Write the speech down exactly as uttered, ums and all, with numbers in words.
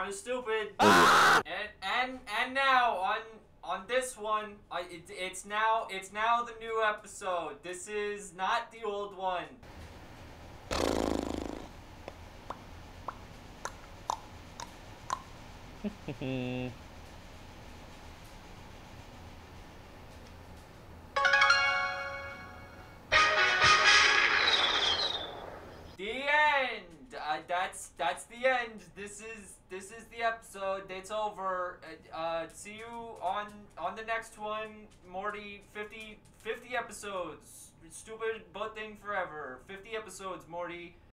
kind of stupid. Ah! And and and now on on this one, I it, it's now it's now the new episode. This is not the old one. The end. Uh, that's that's the end. This is this is the episode. It's over. Uh, uh, see you on on the next one, Morty. fifty, fifty episodes. Stupid butt thing forever. fifty episodes, Morty.